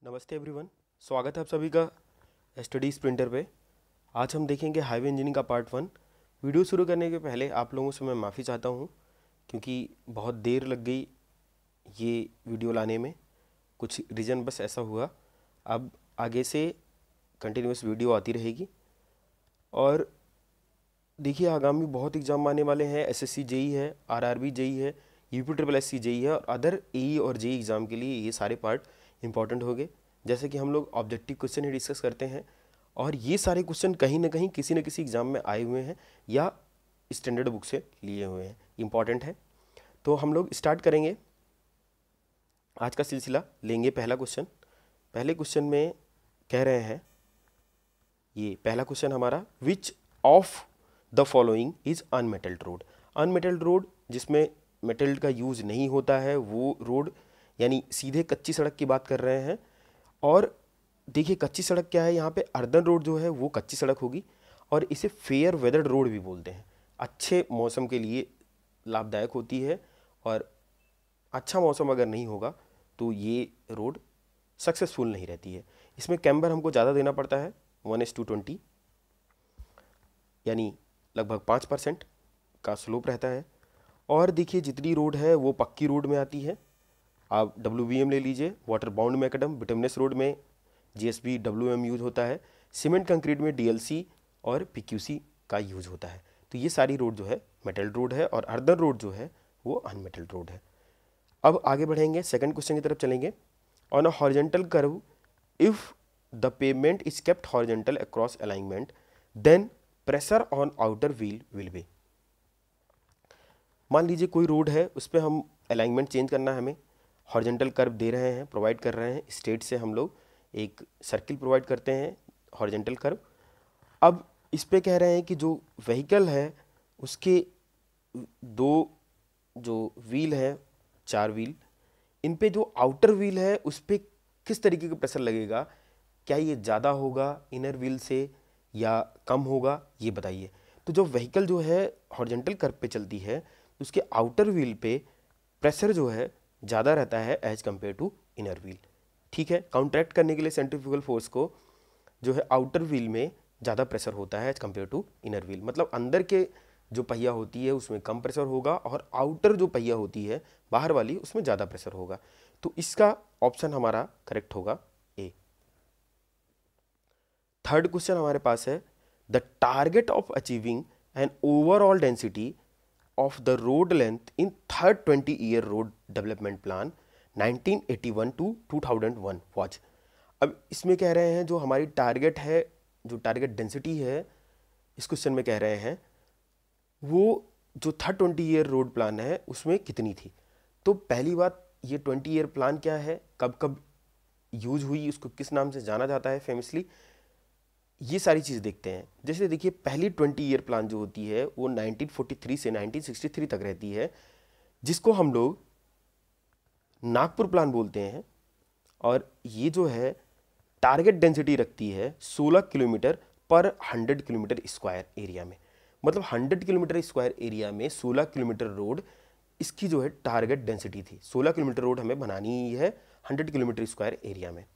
नमस्ते एवरीवन, स्वागत है आप सभी का स्टडी स्प्रिंटर पे। आज हम देखेंगे हाईवे इंजीनियरिंग का पार्ट 1। वीडियो शुरू करने के पहले आप लोगों से मैं माफ़ी चाहता हूँ क्योंकि बहुत देर लग गई ये वीडियो लाने में, कुछ रीज़न बस ऐसा हुआ। अब आगे से कंटिन्यूस वीडियो आती रहेगी। और देखिए, आगामी बहुत एग्ज़ाम आने वाले हैं। SSC JE है, RRB JE है, UPSSC JE है और अदर AE और JE एग्ज़ाम के लिए ये सारे पार्ट इंपॉर्टेंट हो गए। जैसे कि हम लोग ऑब्जेक्टिव क्वेश्चन ही डिस्कस करते हैं और ये सारे क्वेश्चन कहीं ना कहीं किसी न किसी एग्ज़ाम में आए हुए हैं या स्टैंडर्ड बुक से लिए हुए हैं, इंपॉर्टेंट है। तो हम लोग स्टार्ट करेंगे आज का सिलसिला। लेंगे पहला क्वेश्चन। पहले क्वेश्चन में कह रहे हैं, ये पहला क्वेश्चन हमारा, which of the following is unmetalled road. Unmetalled road जिसमें मेटल्ड का यूज नहीं होता है वो रोड, यानी सीधे कच्ची सड़क की बात कर रहे हैं। और देखिए, कच्ची सड़क क्या है, यहाँ पे अर्दन रोड जो है वो कच्ची सड़क होगी और इसे फेयर वेदर्ड रोड भी बोलते हैं। अच्छे मौसम के लिए लाभदायक होती है और अच्छा मौसम अगर नहीं होगा तो ये रोड सक्सेसफुल नहीं रहती है। इसमें कैम्बर हमको ज़्यादा देना पड़ता है, 1:20, यानी लगभग 5% का स्लोप रहता है। और देखिए, जितनी रोड है वो पक्की रोड में आती है। आप WBM ले लीजिए, water bound macadam. Bituminous road में GSB WM यूज होता है। सीमेंट कंक्रीट में DLC और PQC का यूज होता है। तो ये सारी रोड जो है मेटल्ड रोड है और अर्दन रोड जो है वो अनमेटल्ड रोड है। अब आगे बढ़ेंगे, सेकंड क्वेश्चन की तरफ चलेंगे। On a horizontal curve if the pavement is kept horizontal across alignment then pressure on outer wheel will be. मान लीजिए कोई रोड है, उस पर हम अलाइनमेंट चेंज करना है, हमें हॉरिजॉन्टल कर्व दे रहे हैं, प्रोवाइड कर रहे हैं। स्टेट से हम लोग एक सर्किल प्रोवाइड करते हैं, हॉरिजॉन्टल कर्व। अब इस पे कह रहे हैं कि जो व्हीकल है उसके दो जो व्हील है, 4 व्हील, इन पे जो आउटर व्हील है उस पर किस तरीके का प्रेशर लगेगा, क्या ये ज़्यादा होगा इनर व्हील से या कम होगा, ये बताइए। तो जो व्हीकल जो है हॉरिजॉन्टल कर्व पे चलती है उसके आउटर व्हील पे प्रेशर जो है ज़्यादा रहता है as compared to inner wheel. ठीक है, काउंटरैक्ट करने के लिए सेंट्रीफ्यूगल फोर्स को जो है आउटर व्हील में ज़्यादा प्रेशर होता है as compared to inner wheel. मतलब अंदर के जो पहिया होती है उसमें कम प्रेशर होगा और आउटर जो पहिया होती है बाहर वाली उसमें ज़्यादा प्रेशर होगा। तो इसका ऑप्शन हमारा करेक्ट होगा ए। थर्ड क्वेश्चन हमारे पास है, the target of achieving an overall density of the road length in third 20-year road development plan 1981 to 2001 was। अब इसमें कह रहे हैं जो हमारी टारगेट है, जो टारगेट डेंसिटी है इस क्वेश्चन में कह रहे हैं वो जो थर्ड 20-year रोड प्लान है उसमें कितनी थी। तो पहली बात, ये 20-year प्लान क्या है, कब कब यूज हुई, उसको किस नाम से जाना जाता है फेमसली, ये सारी चीज़ देखते हैं। जैसे देखिए, पहली 20-year प्लान जो होती है वो 1943 से 1963 तक रहती है, जिसको हम लोग नागपुर प्लान बोलते हैं। और ये जो है टारगेट डेंसिटी रखती है 16 किलोमीटर पर 100 किलोमीटर स्क्वायर एरिया में। मतलब 100 किलोमीटर स्क्वायर एरिया में 16 किलोमीटर रोड, इसकी जो है टारगेट डेंसिटी थी। 16 किलोमीटर रोड हमें बनानी ही है 100 किलोमीटर स्क्वायर एरिया में।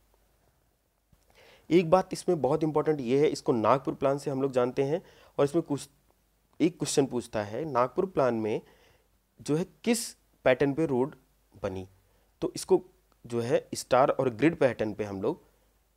एक बात इसमें बहुत इंपॉर्टेंट ये है, इसको नागपुर प्लान से हम लोग जानते हैं। और इसमें कुछ एक क्वेश्चन पूछता है, नागपुर प्लान में जो है किस पैटर्न पे रोड बनी। तो इसको जो है स्टार और ग्रिड पैटर्न पे हम लोग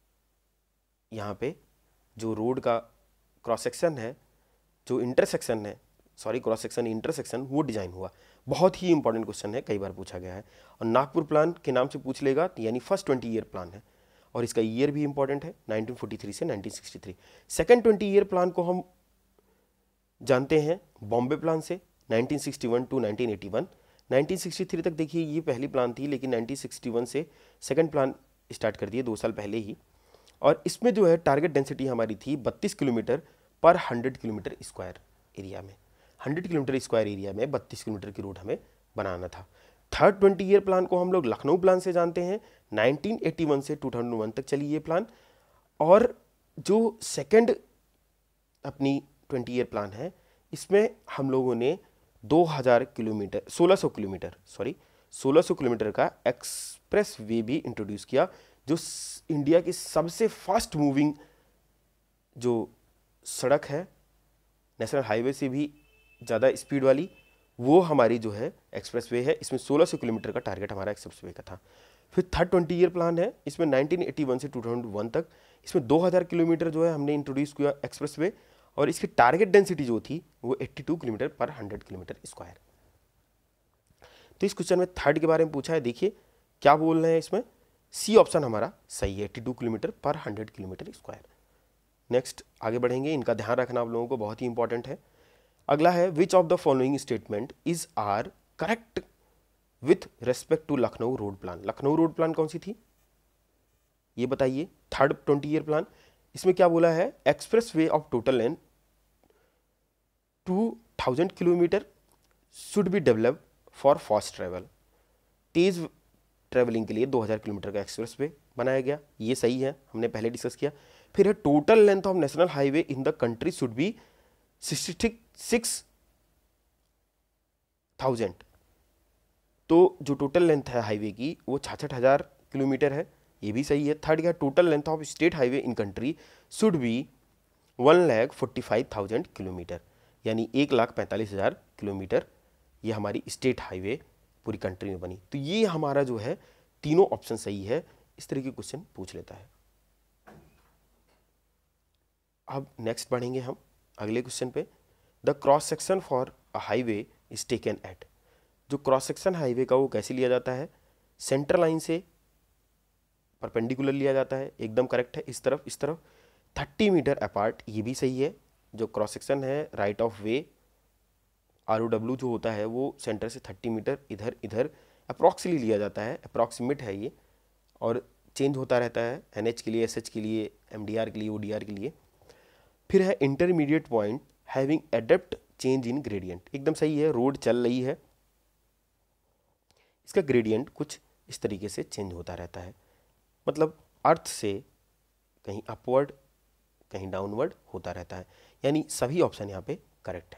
यहाँ पे जो रोड का क्रॉस सेक्शन है, जो इंटरसेक्शन है, सॉरी क्रॉस सेक्शन इंटरसेक्शन, वो डिजाइन हुआ। बहुत ही इंपॉर्टेंट क्वेश्चन है, कई बार पूछा गया है। और नागपुर प्लान के नाम से पूछ लेगा, यानी फर्स्ट 20-year प्लान है और इसका ईयर भी इंपॉर्टेंट है, 1943 से 1963। सेकंड 20-year प्लान को हम जानते हैं बॉम्बे प्लान से, 1961 टू 1981। 1963 तक देखिए ये पहली प्लान थी, लेकिन 1961 से सेकंड प्लान स्टार्ट कर दिए 2 साल पहले ही। और इसमें जो है टारगेट डेंसिटी हमारी थी 32 किलोमीटर पर 100 किलोमीटर स्क्वायर एरिया में। 100 किलोमीटर स्क्वायर एरिया में 32 किलोमीटर की रोड हमें बनाना था। थर्ड 20-year प्लान को हम लोग लखनऊ प्लान से जानते हैं, 1981 से 2001 तक चली ये प्लान। और जो सेकंड अपनी 20-year प्लान है इसमें हम लोगों ने 2000 किलोमीटर 1600 किलोमीटर का एक्सप्रेस वे भी इंट्रोड्यूस किया, जो इंडिया की सबसे फास्ट मूविंग जो सड़क है, नेशनल हाईवे से भी ज़्यादा स्पीड वाली, वो हमारी जो है एक्सप्रेसवे है। इसमें 1600 किलोमीटर का टारगेट हमारा एक्सप्रेसवे का था। फिर थर्ड 20 ईयर प्लान है, इसमें 1981 से 2001 तक, इसमें 2000 किलोमीटर जो है हमने इंट्रोड्यूस किया एक्सप्रेसवे, और इसकी टारगेट डेंसिटी जो थी वो 82 किलोमीटर पर 100 किलोमीटर स्क्वायर। तो इस क्वेश्चन में थर्ड के बारे में पूछा है, देखिए क्या बोल रहे हैं इसमें, सी ऑप्शन हमारा सही है, 82 किलोमीटर पर 100 किलोमीटर स्क्वायर। नेक्स्ट आगे बढ़ेंगे, इनका ध्यान रखना आप लोगों को बहुत ही इंपॉर्टेंट है। अगला है which of the following statement is are correct with respect to Lucknow road plan. Lucknow road plan कौन सी थी ये बताइए, थर्ड 20 ईयर प्लान। इसमें क्या बोला है, expressway of total length 2000 kilometre should be develop for fast travel. तेज ट्रेवलिंग के लिए 2000 किलोमीटर का एक्सप्रेस वे बनाया गया, ये सही है, हमने पहले डिस्कस किया। फिर है total length of national highway in the country should be 66,000। तो जो टोटल लेंथ है हाईवे की वो 66,000 किलोमीटर है, ये भी सही है। थर्ड क्या, total length of state highway in country should be 1,45,000 kilometre, यानी 1,45,000 किलोमीटर ये हमारी स्टेट हाईवे पूरी कंट्री में बनी। तो ये हमारा जो है तीनों ऑप्शन सही है, इस तरह के क्वेश्चन पूछ लेता है। अब नेक्स्ट बढ़ेंगे हम अगले क्वेश्चन पे। The cross section for a highway is taken at. जो क्रॉस सेक्शन हाईवे का वो कैसे लिया जाता है, सेंटर लाइन से परपेंडिकुलर लिया जाता है, एकदम करेक्ट है। इस तरफ 30 मीटर अपार्ट, ये भी सही है। जो क्रॉस सेक्शन है राइट ऑफ वे ROW जो होता है वो सेंटर से 30 मीटर इधर इधर अप्रॉक्सिमेटली लिया जाता है, अप्रॉक्सीमेट है ये, और चेंज होता रहता है NH के लिए, SH के लिए, MDR के लिए, ODR के लिए। फिर है intermediate point having abrupt change in gradient, एकदम सही है, रोड चल रही है, इसका ग्रेडियंट कुछ इस तरीके से चेंज होता रहता है, मतलब अर्थ से कहीं अपवर्ड कहीं डाउनवर्ड होता रहता है, यानी सभी ऑप्शन यहाँ पे करेक्ट है।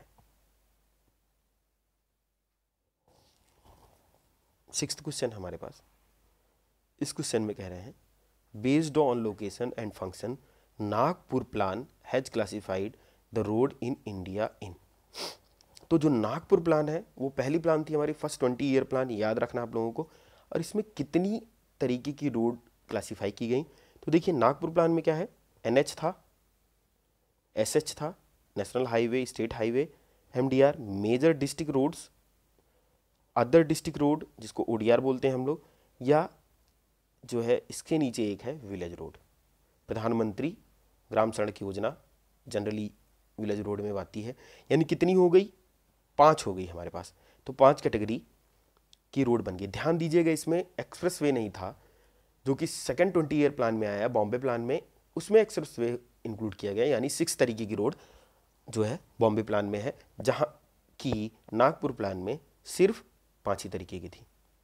6th क्वेश्चन हमारे पास, इस क्वेश्चन में कह रहे हैं based on location and function Nagpur plan has classified the road in India in. तो जो नागपुर प्लान है वो पहली प्लान थी हमारी, फर्स्ट 20 ईयर प्लान, याद रखना आप लोगों को। और इसमें कितनी तरीके की रोड क्लासिफाई की गई, तो देखिए नागपुर प्लान में क्या है, NH था, SH था, national highway, state highway, MDR, major district roads, other district road जिसको ODR बोलते हैं हम लोग, या जो है इसके नीचे एक है विलेज रोड। प्रधानमंत्री ग्राम सड़क योजना जनरली विलेज रोड में आती है, यानी कितनी हो गई, 5 हो गई हमारे पास। तो 5 कैटेगरी की रोड बन गई। ध्यान दीजिएगा इसमें एक्सप्रेस वे नहीं था, जो कि सेकेंड 20 ईयर प्लान में आया बॉम्बे प्लान में, उसमें एक्सप्रेस वे इंक्लूड किया गया, यानी 6 तरीके की रोड जो है बॉम्बे प्लान में है, जहां की नागपुर प्लान में सिर्फ 5 ही तरीके की थी।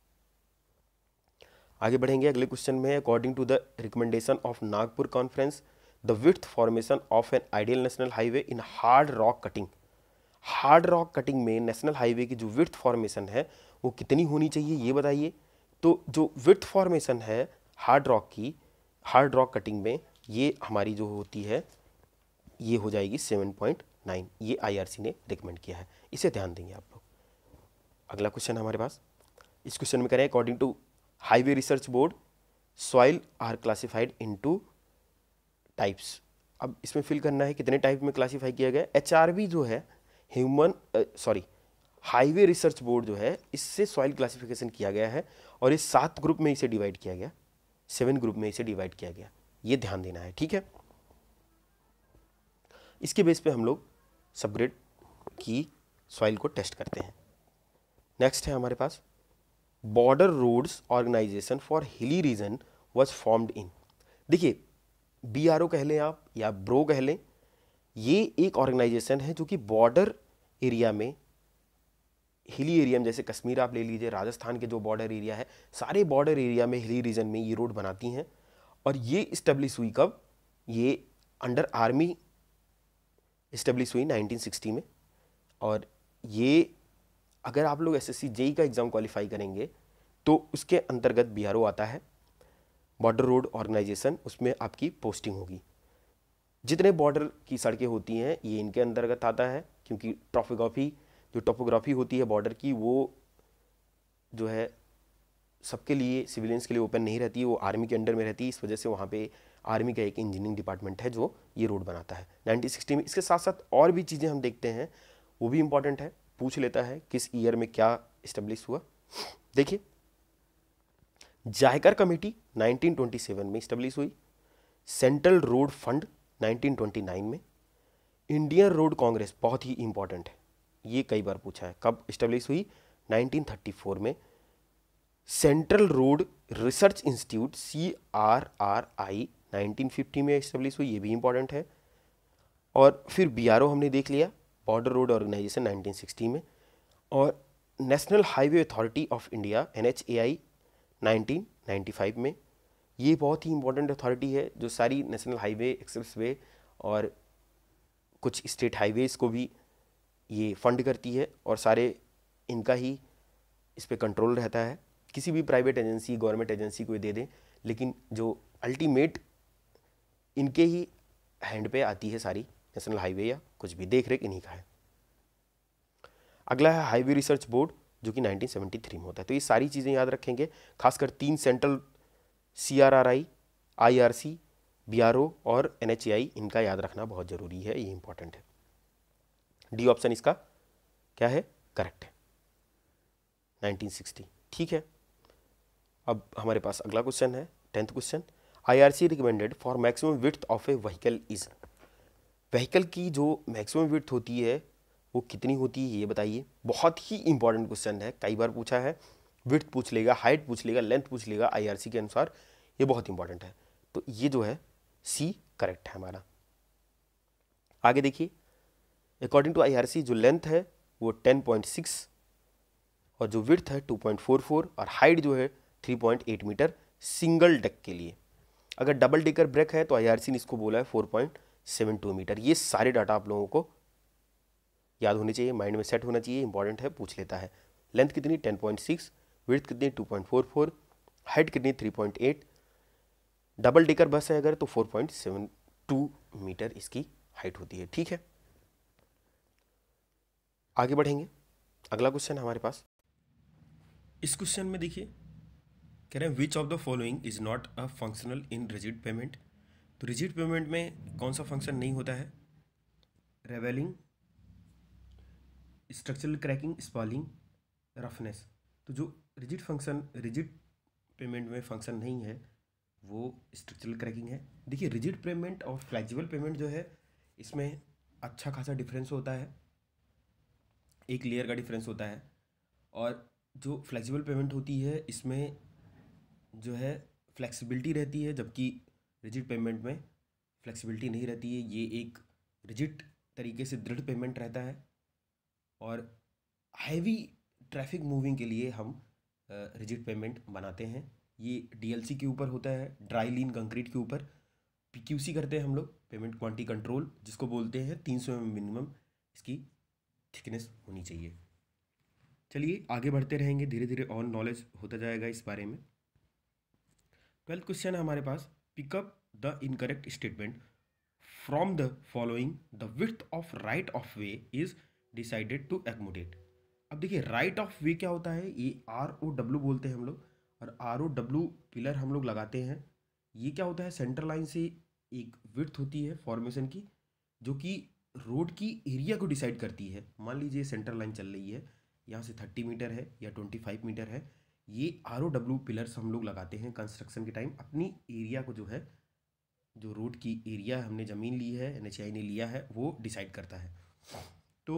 आगे बढ़ेंगे अगले क्वेश्चन में, according to the recommendation of Nagpur conference the width formation of an ideal national highway in hard rock cutting. Hard rock cutting में नेशनल हाईवे की जो विड्थ फॉर्मेशन है वो कितनी होनी चाहिए ये बताइए। तो जो विड्थ फॉर्मेशन है हार्ड रॉक की, हार्ड रॉक कटिंग में, ये हमारी जो होती है ये हो जाएगी 7.9, ये IRC ने रिकमेंड किया है, इसे ध्यान देंगे आप लोग। अगला क्वेश्चन हमारे पास, इस क्वेश्चन में करें according to highway research board soil are classified into types. अब इसमें फिल करना है कितने टाइप में क्लासिफाई किया गया। HRB जो है हाईवे रिसर्च बोर्ड जो है, इससे सॉइल क्लासिफिकेशन किया गया है, और इस 7 ग्रुप में इसे डिवाइड किया गया, 7 ग्रुप में इसे डिवाइड किया गया, ये ध्यान देना है, ठीक है। इसके बेस पे हम लोग सबग्रेड की सॉइल को टेस्ट करते हैं। नेक्स्ट है हमारे पास border roads organisation for hilly region was formed in. देखिए BRO कह लें आप या ब्रो कह लें, ये एक ऑर्गेनाइजेशन है जो कि बॉर्डर एरिया में, हिली एरिया में, जैसे कश्मीर आप ले लीजिए, राजस्थान के जो बॉर्डर एरिया है, सारे बॉर्डर एरिया में हिली रीजन में ये रोड बनाती हैं। और ये इस्टेब्लिश हुई कब, ये अंडर आर्मी इस्टेब्लिश हुई 1960 में। और ये अगर आप लोग SSC JE का एग्ज़ाम क्वालिफाई करेंगे तो उसके अंतर्गत BRO आता है। बॉर्डर रोड ऑर्गेनाइजेशन, उसमें आपकी पोस्टिंग होगी। जितने बॉर्डर की सड़कें होती हैं ये इनके अंतर्गत आता है, क्योंकि टोपोग्राफी होती है बॉर्डर की, वो जो है सबके लिए, सिविलियंस के लिए ओपन नहीं रहती है, वो आर्मी के अंडर में रहती है। इस वजह से वहाँ पे आर्मी का एक इंजीनियरिंग डिपार्टमेंट है जो ये रोड बनाता है 1960 में। इसके साथ साथ और भी चीज़ें हम देखते हैं, वो भी इंपॉर्टेंट है, पूछ लेता है किस ईयर में क्या इस्टेब्लिश हुआ। देखिए, जायकर कमेटी 1927 में इस्टेब्लिश हुई, सेंट्रल रोड फंड 1929 में, इंडियन रोड कांग्रेस बहुत ही इंपॉर्टेंट है, ये कई बार पूछा है, कब इस्टेब्लिश हुई, 1934 में, central road research institute CRRI 1950 में इस्टेब्लिश हुई, ये भी इंपॉर्टेंट है। और फिर BRO हमने देख लिया, बॉर्डर रोड ऑर्गेनाइजेशन 1960 में, और national highway authority of India NHAI 1995 में। ये बहुत ही इंपॉर्टेंट अथॉरिटी है जो सारी नेशनल हाईवे, एक्सप्रेसवे और कुछ स्टेट हाईवेज़ को भी ये फंड करती है, और सारे इनका ही इस पर कंट्रोल रहता है। किसी भी प्राइवेट एजेंसी, गवर्नमेंट एजेंसी को ये दे दें, लेकिन जो अल्टीमेट इनके ही हैंड पे आती है सारी नेशनल हाईवे या कुछ भी, देख रेख इन्हीं का है। अगला है हाईवे रिसर्च बोर्ड, जो कि 1973 में होता है। तो ये सारी चीज़ें याद रखेंगे, खासकर 3 सेंट्रल CRRI, IRC, BRO और NHAI, इनका याद रखना बहुत ज़रूरी है, ये इंपॉर्टेंट है। डी ऑप्शन इसका क्या है, करेक्ट है, 1960। ठीक है, अब हमारे पास अगला क्वेश्चन है, 10th question. IRC recommended for maximum width of a vehicle is. Vehicle की जो मैक्सिमम विड्थ होती है वो कितनी होती है, ये बताइए। बहुत ही इंपॉर्टेंट क्वेश्चन है, कई बार पूछा है, विड्थ पूछ लेगा, हाइट पूछ लेगा, लेंथ पूछ लेगा IRC के अनुसार, ये बहुत इंपॉर्टेंट है। तो ये जो है C करेक्ट है हमारा। आगे देखिए, अकॉर्डिंग टू IRC जो लेंथ है वो 10.6 और जो विड्थ है 2.44 और हाइट जो है 3.8 मीटर सिंगल डेक के लिए। अगर डबल डेकर ब्रेक है तो IRC ने इसको बोला है 4.72 मीटर। ये सारे डाटा आप लोगों को याद होने चाहिए, माइंड में सेट होना चाहिए, इंपॉर्टेंट है, पूछ लेता है। लेंथ कितनी 10.6, विड्थ कितनी 2.44, हाइट कितनी 3.8, डबल डेकर बस है अगर तो 4.72 मीटर इसकी हाइट होती है। ठीक है, आगे बढ़ेंगे। अगला क्वेश्चन हमारे पास, इस क्वेश्चन में देखिए, कह रहे हैं which of the following is not a functional in rigid pavement. तो रिजिड पेमेंट में कौन सा फंक्शन नहीं होता है, ravelling, structural cracking, spalling, roughness. तो जो रिजिड पेमेंट में फंक्शन नहीं है वो स्ट्रक्चरल क्रैकिंग है। देखिए, रिजिड पेमेंट और फ्लेक्सिबल पेमेंट जो है इसमें अच्छा खासा डिफरेंस होता है, एक लेयर का डिफरेंस होता है। और जो फ्लेक्सिबल पेमेंट होती है इसमें जो है फ्लेक्सिबिलिटी रहती है, जबकि रिजिड पेमेंट में फ्लेक्सिबिलिटी नहीं रहती है। ये एक रिजिड तरीके से दृढ़ पेमेंट रहता है, और हैवी ट्रैफिक मूविंग के लिए हम रिजिड पेमेंट बनाते हैं। ये DLC के ऊपर होता है, ड्राई लीन कंक्रीट के ऊपर। PQC करते हैं हम लोग, पेमेंट क्वांटिटी कंट्रोल, जिसको बोलते हैं 300 मिनिमम इसकी थिकनेस होनी चाहिए। चलिए आगे बढ़ते रहेंगे, धीरे धीरे और नॉलेज होता जाएगा इस बारे में। 12th क्वेश्चन है हमारे पास, pick up the incorrect statement from the following, the width of right of way is decided to accommodate. अब देखिए, राइट ऑफ वे क्या होता है, ये ROW बोलते हैं हम लोग, और ROW पिलर हम लोग लगाते हैं। ये क्या होता है, सेंटर लाइन से एक विड्थ होती है फॉर्मेशन की, जो कि रोड की एरिया को डिसाइड करती है। मान लीजिए सेंटर लाइन चल रही है, यहाँ से 30 मीटर है या 25 मीटर है, ये ROW पिलर्स हम लोग लगाते हैं कंस्ट्रक्शन के टाइम, अपनी एरिया को जो है, जो रोड की एरिया हमने ज़मीन ली है, NHAI ने लिया है, वो डिसाइड करता है। तो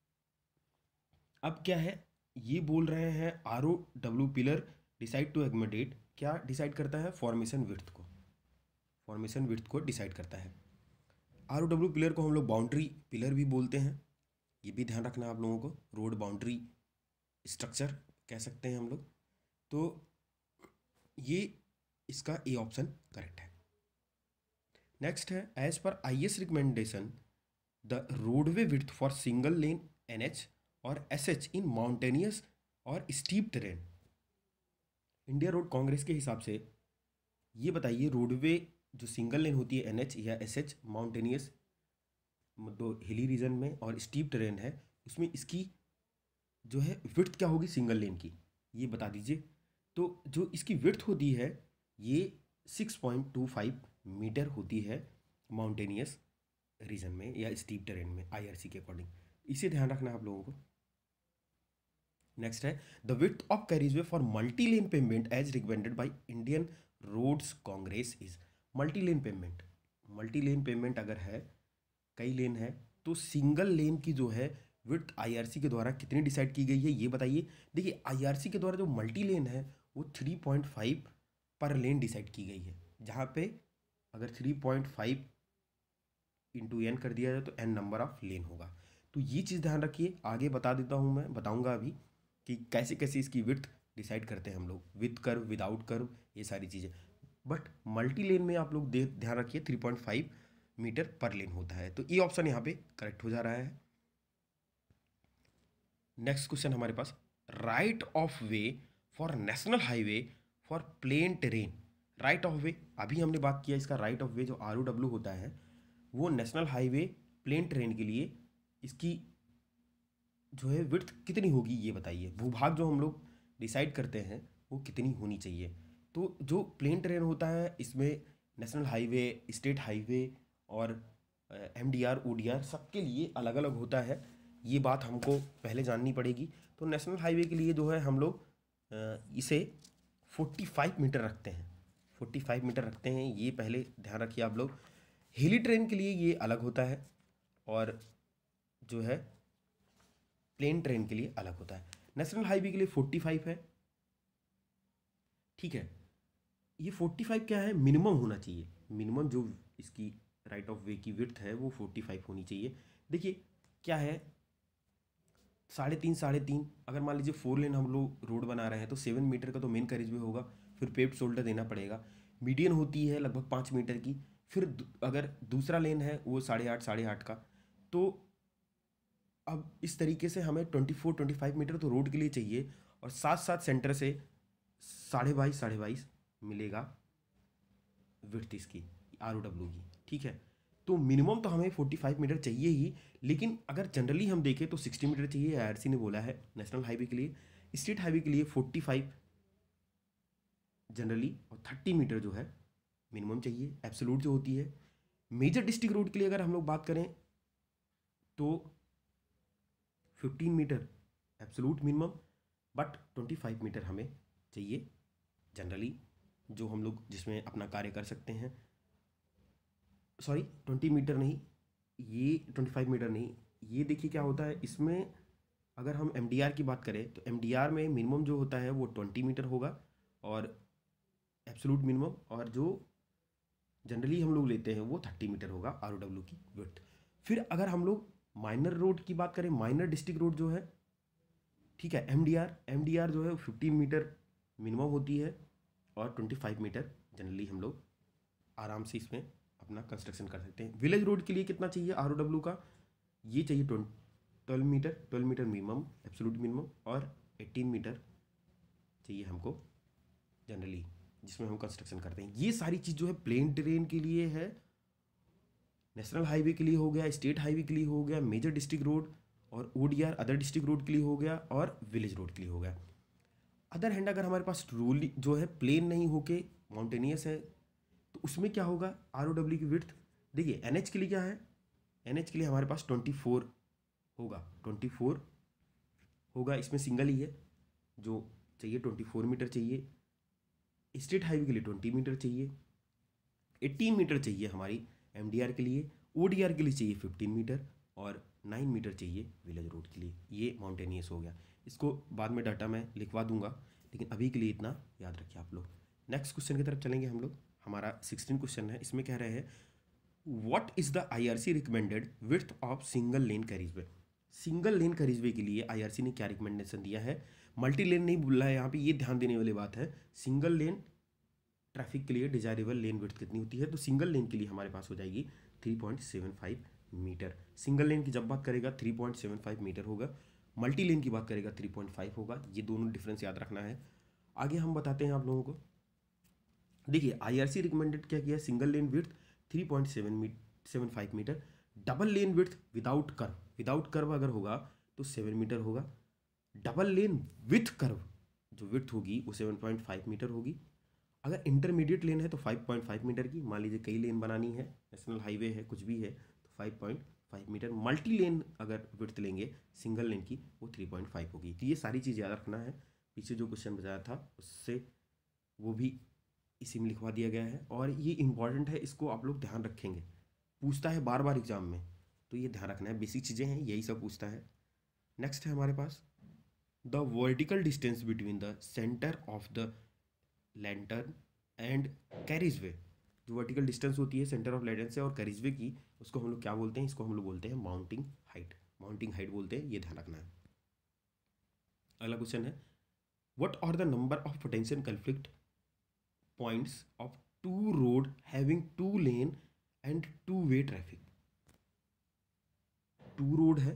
अब क्या है, ये बोल रहे हैं ROW pillar decide to accommodate, क्या डिसाइड करता है, फॉर्मेशन विड्थ को, फॉर्मेशन विड्थ को डिसाइड करता है। ROW पिलर को हम लोग बाउंड्री पिलर भी बोलते हैं, ये भी ध्यान रखना आप लोगों को, रोड बाउंड्री स्ट्रक्चर कह सकते हैं हम लोग। तो ये इसका A ऑप्शन करेक्ट है। नेक्स्ट है, एज पर IS recommendation the roadway width for single lane NH और SH इन माउंटेनियस और steep terrain. India road congress के हिसाब से ये बताइए रोडवे जो सिंगल लेन होती है NH या SH माउंटेनियस मतलब हिली रीजन में और स्टीप टेरेन है, उसमें इसकी जो है विड्थ क्या होगी सिंगल लेन की, ये बता दीजिए। तो जो इसकी विड्थ होती है ये 6.25 मीटर होती है माउंटेनियस रीजन में या स्टीप टेरेन में IRC के अकॉर्डिंग, इसे ध्यान रखना है आप लोगों को। नेक्स्ट है the width of carriageway for multi lane pavement as recommended by Indian roads congress is. Multi lane pavement अगर है, कई लेन है, तो सिंगल लेन की जो है विड्थ IRC के द्वारा कितनी डिसाइड की गई है ये बताइए। देखिए IRC के द्वारा जो मल्टी लेन है वो 3.5 पर लेन डिसाइड की गई है, जहाँ पे अगर 3.5 इंटू n कर दिया जाए तो n नंबर ऑफ लेन होगा। तो ये चीज़ ध्यान रखिए, आगे बता देता हूँ मैं, बताऊँगा अभी कि कैसे कैसे इसकी विड्थ डिसाइड करते हैं हम लोग, विद कर्व विदाउट कर्व ये सारी चीज़ें। बट मल्टी लेन में आप लोग ध्यान रखिए 3.5 मीटर पर लेन होता है, तो ये ऑप्शन यहाँ पे करेक्ट हो जा रहा है। नेक्स्ट क्वेश्चन हमारे पास, right of way for national highway for plain terrain. Right of way अभी हमने बात किया, इसका राइट ऑफ वे जो ROW होता है वो नेशनल हाईवे प्लेन टेरेन के लिए इसकी जो है विड्थ कितनी होगी ये बताइए। भूभाग जो हम लोग डिसाइड करते हैं वो कितनी होनी चाहिए। तो जो प्लेन टेरेन होता है इसमें नेशनल हाईवे, स्टेट हाईवे और MDR ODR सबके लिए अलग अलग होता है, ये बात हमको पहले जाननी पड़ेगी। तो नेशनल हाईवे के लिए जो है हम लोग इसे 45 मीटर रखते हैं, 45 मीटर रखते हैं, ये पहले ध्यान रखिए आप लोग। हिली ट्रेन के लिए ये अलग होता है और जो है प्लेन ट्रेन के लिए अलग होता है। नेशनल हाईवे के लिए 45 है, ठीक है। ये 45 क्या है, मिनिमम होना चाहिए, मिनिमम जो इसकी राइट ऑफ वे की विड्थ है वो 45 होनी चाहिए। देखिए क्या है, 3.5 अगर मान लीजिए 4 लेन हम लोग रोड बना रहे हैं तो 7 मीटर का तो मेन कैरिजवे होगा, फिर पेव्ड शोल्डर देना पड़ेगा। मीडियन होती है लगभग 5 मीटर की, फिर अगर दूसरा लेन है वो 8.5 का। तो अब इस तरीके से हमें 24-25 मीटर तो रोड के लिए चाहिए और साथ साथ सेंटर से 22.5 मिलेगा विड्थ इसकी ROW की, ठीक है। तो मिनिमम तो हमें 45 मीटर चाहिए ही, लेकिन अगर जनरली हम देखें तो 60 मीटर चाहिए, IRC ने बोला है नेशनल हाईवे के लिए। स्टेट हाईवे के लिए 45 जनरली और 30 मीटर जो है मिनिमम चाहिए, एब्सोल्यूट जो होती है। मेजर डिस्ट्रिक्ट रोड के लिए अगर हम लोग बात करें तो 15 metre absolute minimum, but 25 metre हमें चाहिए जनरली, जो हम लोग जिसमें अपना कार्य कर सकते हैं। सॉरी 20 मीटर नहीं, ये 25 मीटर नहीं, ये देखिए क्या होता है इसमें। अगर हम MDR की बात करें तो MDR में मिनिमम जो होता है वो 20 मीटर होगा और एब्सोल्यूट मिनिमम, और जो जनरली हम लोग लेते हैं वो 30 मीटर होगा ROW की विड्थ। फिर अगर हम लोग माइनर रोड की बात करें, माइनर डिस्ट्रिक्ट रोड जो है, ठीक है, MDR जो है 15 मीटर मिनिमम होती है और 25 मीटर जनरली हम लोग आराम से इसमें अपना कंस्ट्रक्शन कर सकते हैं। विलेज रोड के लिए कितना चाहिए ROW का, ये चाहिए 12 मीटर मिनिमम एब्सोल्यूट मिनिमम, और 18 मीटर चाहिए हमको जनरली जिसमें हम कंस्ट्रक्शन करते हैं। ये सारी चीज़ जो है प्लेन टेरेन के लिए है, नेशनल हाईवे के लिए हो गया, स्टेट हाईवे के लिए हो गया, मेजर डिस्ट्रिक्ट रोड और ODR अदर डिस्ट्रिक्ट रोड के लिए हो गया, और विलेज रोड के लिए हो गया। अदर हैंड अगर हमारे पास रोड जो है प्लेन नहीं होके माउंटेनियस है तो उसमें क्या होगा ROW की विड्थ। देखिए NH के लिए क्या है, NH के लिए हमारे पास 24 होगा, 24 होगा, इसमें सिंगल ही है जो चाहिए 24 मीटर चाहिए। स्टेट हाईवे के लिए 20 मीटर चाहिए, 18 मीटर चाहिए हमारी MDR के लिए, ODR के लिए चाहिए 15 मीटर और 9 मीटर चाहिए विलेज रोड के लिए। ये माउंटेनियस हो गया, इसको बाद में डाटा मैं लिखवा दूंगा, लेकिन अभी के लिए इतना याद रखिए आप लोग। नेक्स्ट क्वेश्चन की तरफ चलेंगे हम लोग, हमारा 16 क्वेश्चन है। इसमें कह रहे हैं what is the IRC recommended width of single lane carriageway. Single lane carriageway के लिए IRC ने क्या रिकमेंडेशन दिया है, मल्टी लेन नहीं बोल रहा है यहाँ पे, ये ध्यान देने वाली बात है। सिंगल लेन ट्रैफिक के लिए डिजायरेबल लेन विड्थ कितनी होती है, तो सिंगल लेन के लिए हमारे पास हो जाएगी 3.75 मीटर। सिंगल लेन की जब बात करेगा 3.75 मीटर होगा, मल्टी लेन की बात करेगा 3.5 होगा। ये दोनों डिफरेंस याद रखना है। आगे हम बताते हैं आप लोगों को, देखिए IRC रिकमेंडेड क्या किया, single lane width 3.75 metre, double lane width without curve अगर होगा तो 7 मीटर होगा, डबल लेन विथ कर्व जो विड्थ होगी वो 7.5 मीटर होगी। अगर इंटरमीडिएट लेन है तो 5.5 मीटर की, मान लीजिए कई लेन बनानी है, नेशनल हाईवे है, कुछ भी है, तो 5.5 मीटर। मल्टी लेन अगर विड्थ लेंगे सिंगल लेन की वो 3.5 होगी। तो ये सारी चीज़ याद रखना है, पीछे जो क्वेश्चन बताया था उससे वो भी इसी में लिखवा दिया गया है, और ये इंपॉर्टेंट है, इसको आप लोग ध्यान रखेंगे, पूछता है बार बार एग्जाम में, तो ये ध्यान रखना है, बेसिक चीज़ें हैं, यही सब पूछता है। नेक्स्ट है हमारे पास the vertical distance between the centre of the lantern and carriageway. जो वर्टिकल डिस्टेंस होती है सेंटर ऑफ लैंटर्न से और कैरिजवे की, उसको हम लोग क्या बोलते हैं, इसको हम लोग बोलते हैं माउंटिंग हाइट बोलते हैं, ये ध्यान रखना है। अगला क्वेश्चन है what are the number of potential conflict points of two road having two lane and two way traffic. Two road है,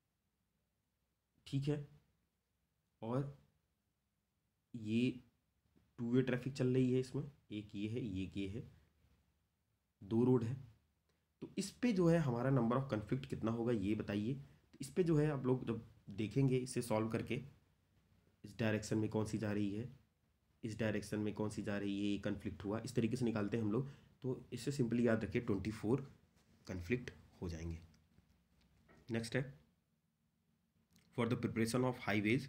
ठीक है, और ये टू वे ट्रैफिक चल रही है, इसमें एक ये है, ये है, दो रोड है, तो इस पे जो है हमारा नंबर ऑफ कन्फ्लिक्ट कितना होगा ये बताइए। तो इस पे जो है आप लोग जब देखेंगे इसे सॉल्व करके, इस डायरेक्शन में कौन सी जा रही है, इस डायरेक्शन में कौन सी जा रही है, ये कन्फ्लिक्ट हुआ, इस तरीके से निकालते हैं हम लोग। तो इससे सिंपली याद रखिए 24 कन्फ्लिक्ट हो जाएंगे। नेक्स्ट है for the preparation of highways,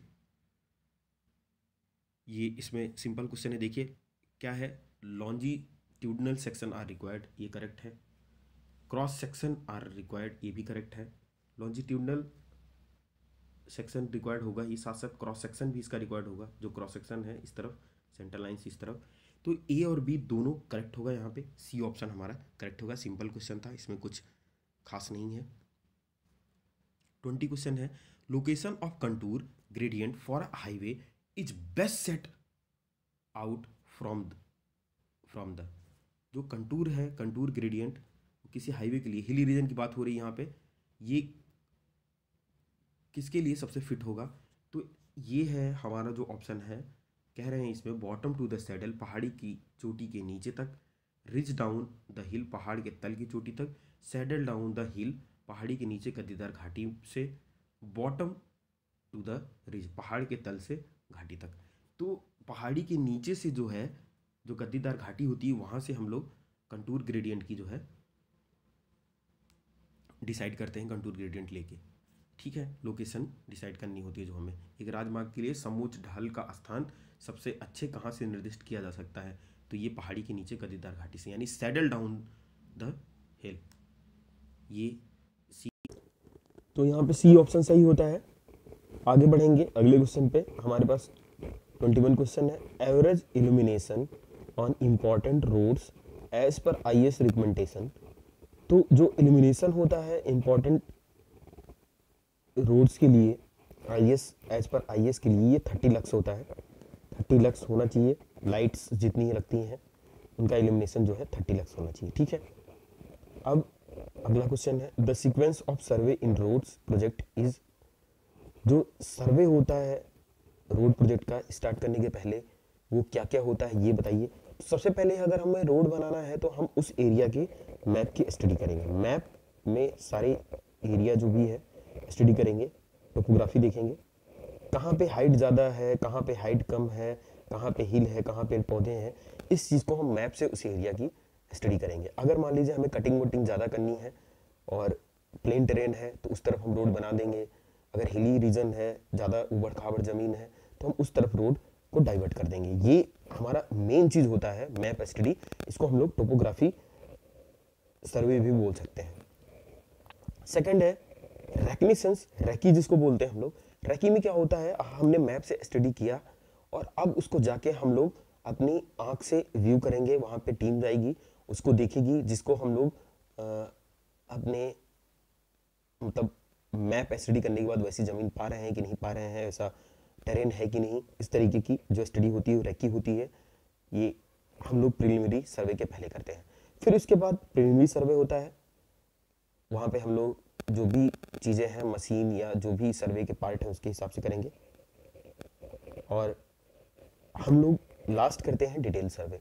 ये इसमें सिंपल क्वेश्चन है, देखिए क्या है, लॉन्जिट्यूडनल सेक्शन आर रिक्वायर्ड, ये करेक्ट है, क्रॉस सेक्शन आर रिक्वायर्ड, ये भी करेक्ट है, लॉन्जिट्यूडनल सेक्शन रिक्वायर्ड होगा, ये साथ साथ क्रॉस सेक्शन भी इसका रिक्वायर्ड होगा, जो क्रॉस सेक्शन है इस तरफ, सेंटर लाइन्स इस तरफ, तो ए और बी दोनों करेक्ट होगा, यहाँ पे सी ऑप्शन हमारा करेक्ट होगा। सिंपल क्वेश्चन था, इसमें कुछ खास नहीं है। 20 क्वेश्चन है location of contour gradient for a highway is best set out from the, जो कंटूर है, कंटूर ग्रेडियंट किसी हाईवे के लिए, हिली रीजन की बात हो रही है यहाँ पे, ये किसके लिए सबसे फिट होगा, तो ये है हमारा जो ऑप्शन है, कह रहे हैं इसमें बॉटम टू द सैडल, पहाड़ी की चोटी के नीचे तक, रिज डाउन द हिल, पहाड़ के तल की चोटी तक, सैडल डाउन द हिल, पहाड़ी के नीचे कद्दीदार घाटी से, बॉटम टू द रिज, पहाड़ के तल से घाटी तक। तो पहाड़ी के नीचे से जो है, जो गद्दीदार घाटी होती है, वहाँ से हम लोग कंटूर ग्रेडियंट की जो है डिसाइड करते हैं, कंटूर ग्रेडियंट लेके, ठीक है, लोकेशन डिसाइड करनी होती है जो हमें। एक राजमार्ग के लिए समोच्च ढाल का स्थान सबसे अच्छे कहाँ से निर्दिष्ट किया जा सकता है, तो ये पहाड़ी के नीचे गद्दीदार घाटी से, यानी सैडल डाउन द हिल, ये सी। तो यहाँ पे सी ऑप्शन सही होता है। आगे बढ़ेंगे अगले क्वेश्चन पे, हमारे पास 21 क्वेश्चन है average illumination on important roads as पर IS रिकमेंडेशन। तो जो इल्यूमिनेशन होता है इम्पॉर्टेंट रोड्स के लिए IS, एज पर IS के लिए ये 30 लक्स होता है, 30 लक्स होना चाहिए, लाइट्स जितनी लगती हैं उनका इल्यूमिनेशन जो है 30 लक्स होना चाहिए, ठीक है। अब अगला क्वेश्चन है the sequence of survey in roads project is, जो सर्वे होता है रोड प्रोजेक्ट का स्टार्ट करने के पहले वो क्या क्या होता है ये बताइए। सबसे पहले अगर हमें रोड बनाना है तो हम उस एरिया के मैप की स्टडी करेंगे, मैप में सारे एरिया जो भी है स्टडी करेंगे, टोपोग्राफी देखेंगे, कहाँ पे हाइट ज़्यादा है, कहाँ पे हाइट कम है, कहाँ पे हिल है, कहाँ पे पौधे हैं, इस चीज़ को हम मैप से उस एरिया की स्टडी करेंगे। अगर मान लीजिए हमें कटिंग वटिंग ज़्यादा करनी है और प्लेन टेरेन है तो उस तरफ हम रोड बना देंगे, अगर हिली रीजन है, ज़्यादा उबड़ खाबड़ ज़मीन है तो हम उस तरफ रोड को डाइवर्ट कर देंगे। ये हमारा मेन चीज़ होता है मैप स्टडी, इसको हम लोग टोपोग्राफी सर्वे भी बोल सकते हैं। सेकंड है रेकनिसेंस, रेकी जिसको बोलते हैं हम लोग। रेकी में क्या होता है, हमने मैप से स्टडी किया और अब उसको जाके हम लोग अपनी आंख से व्यू करेंगे, वहाँ पे टीम जाएगी उसको देखेगी, जिसको हम लोग अपने मतलब मैप स्टडी करने के बाद वैसी ज़मीन पा रहे हैं कि नहीं पा रहे हैं, ऐसा टेरेन है कि नहीं, इस तरीके की जो स्टडी होती है रेकी होती है। ये हम लोग प्रिलिमिनरी सर्वे के पहले करते हैं। फिर उसके बाद प्रिलिमिनरी सर्वे होता है, वहाँ पे हम लोग जो भी चीज़ें हैं मशीन या जो भी सर्वे के पार्ट हैं उसके हिसाब से करेंगे और हम लोग लास्ट करते हैं डिटेल सर्वे।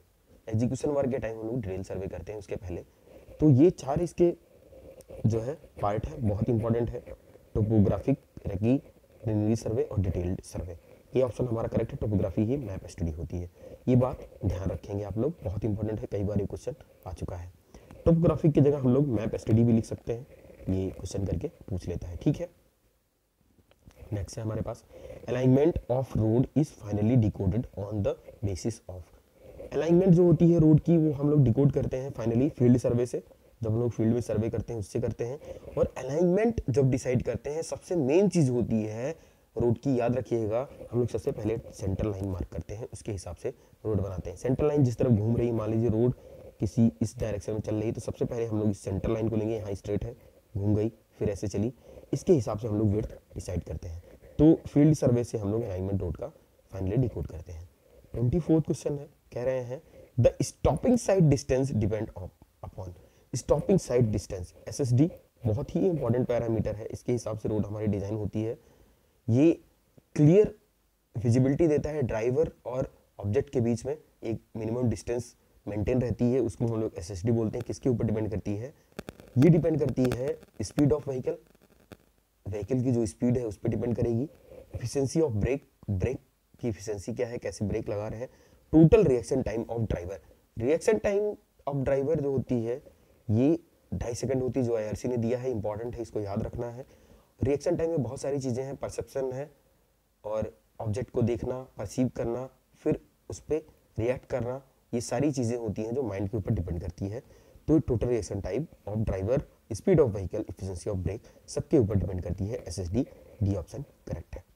एग्जीक्यूशन वर्क के टाइम हम लोग डिटेल सर्वे करते हैं उसके पहले। तो ये 4 इसके जो है पार्ट है, बहुत इंपॉर्टेंट है, टोपोग्राफिक, रेकी, रिनरी सर्वे और डिटेल्ड सर्वे। ये ऑप्शन हमारा करेक्ट है, टोपोग्राफी ही मैप स्टडी होती है। ये बात ध्यान रखेंगे आप लोग, बहुत इंपॉर्टेंट है, कई बार ये क्वेश्चन आ चुका है। टोपोग्राफिक की जगह हम लोग मैप स्टडी भी लिख सकते हैं, ये क्वेश्चन करके पूछ लेता है, ठीक है। नेक्स्ट है हमारे पास alignment of road is finally decoded on the basis of. Alignment जो होती है रोड की वो हम लोग डिकोड करते हैं फाइनली फील्ड सर्वे से, जब हम लोग फील्ड में सर्वे करते हैं उससे करते हैं। और अलाइनमेंट जब डिसाइड करते हैं सबसे मेन चीज होती है रोड की, याद रखिएगा, हम लोग सबसे पहले सेंटर लाइन मार्क करते हैं, उसके हिसाब से रोड बनाते हैं। सेंटर लाइन जिस तरफ घूम रही है, मान लीजिए रोड किसी इस डायरेक्शन में चल रही है, तो सबसे पहले हम लोग इस सेंटर लाइन को लेंगे, यहाँ स्ट्रेट है, घूम गई, फिर ऐसे चली, इसके हिसाब से हम लोग विड्थ डिसाइड करते हैं। तो फील्ड सर्वे से हम लोग अलाइनमेंट रोड का फाइनली डिकोड करते हैं। 24वां क्वेश्चन है, कह रहे हैं the stopping sight distance depend upon. Stopping sight distance, SSD बहुत ही इंपॉर्टेंट पैरामीटर है, इसके हिसाब से रोड हमारी डिजाइन होती है। ये क्लियर विजिबिलिटी देता है, ड्राइवर और ऑब्जेक्ट के बीच में एक मिनिमम डिस्टेंस मेंटेन रहती है, उसको हम लोग एसएसडी बोलते हैं। किसके ऊपर डिपेंड करती है? ये डिपेंड करती है स्पीड ऑफ व्हीकल, व्हीकल की जो स्पीड है उस पर डिपेंड करेगी। एफिशिएंसी ऑफ ब्रेक, ब्रेक की एफिशिएंसी क्या है, कैसे ब्रेक लगा रहे हैं। Total reaction time of driver, reaction time of driver जो होती है ये 2.5 सेकंड होती है, जो आईआरसी ने दिया है, इंपॉर्टेंट है, इसको याद रखना है। रिएक्शन टाइम में बहुत सारी चीजें हैं, परसेप्शन है और ऑब्जेक्ट को देखना, परसीव करना, फिर उस पर रिएक्ट करना, ये सारी चीजें होती हैं जो माइंड के ऊपर डिपेंड करती है। तो total reaction time of driver, speed of vehicle, efficiency of brake, सबके ऊपर डिपेंड करती है एसएसडी। डी ऑप्शन करेक्ट है।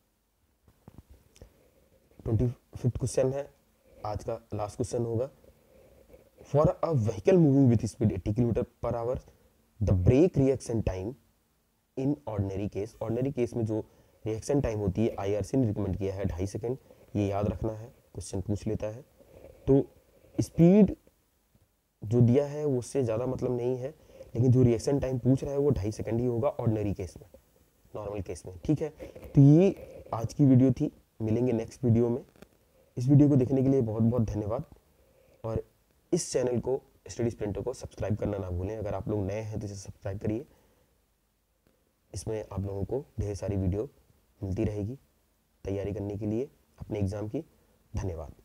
25वां क्वेश्चन है, आज का लास्ट क्वेश्चन होगा। For a vehicle moving with speed 80 kilometre per hour, the brake reaction time in ordinary case, ordinary case में जो रिएक्शन टाइम होती है आईआरसी ने रिकमेंड किया है 2.5 सेकंड, ये याद रखना है, क्वेश्चन पूछ लेता है। तो स्पीड जो दिया है उससे ज़्यादा मतलब नहीं है, लेकिन जो रिएक्शन टाइम पूछ रहा है वो 2.5 सेकंड ही होगा ऑर्डिनरी केस में, नॉर्मल केस में, ठीक है। तो ये आज की वीडियो थी, मिलेंगे नेक्स्ट वीडियो में। इस वीडियो को देखने के लिए बहुत बहुत धन्यवाद, और इस चैनल को स्टडी स्प्रिंटर को सब्सक्राइब करना ना भूलें। अगर आप लोग नए हैं तो इसे सब्सक्राइब करिए, इसमें आप लोगों को ढेर सारी वीडियो मिलती रहेगी तैयारी करने के लिए अपने एग्ज़ाम की। धन्यवाद।